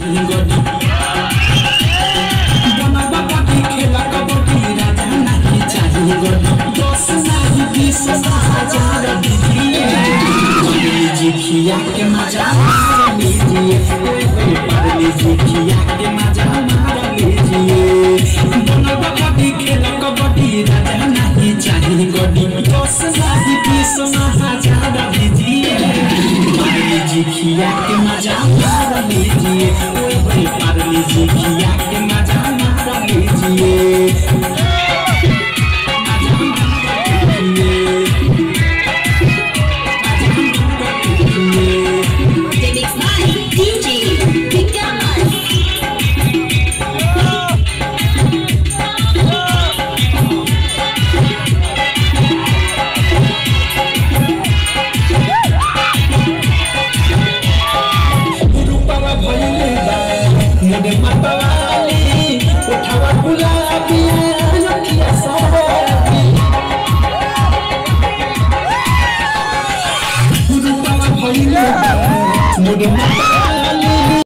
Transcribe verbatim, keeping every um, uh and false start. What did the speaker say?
चाहिए गोदी बनवा पाटी खेला कबड्डी राजा नहीं चाहिए गोदी दस नहीं बीस हजार दीजिए लीजिए खिया के मजा मार लीजिए लीजिए खिया के मजा मार लीजिए बनवा पाटी खेला कबड्डी राजा नहीं चाहिए गोदी दस नहीं बीस हजार दीजिए लीजिए खिया के मजा मार लीजिए मार लीजिए खिया के मजा मार लीजिए मोरे मतवाली उठावा गुलाबी लखिया सवारी रूपवा भइले मोरे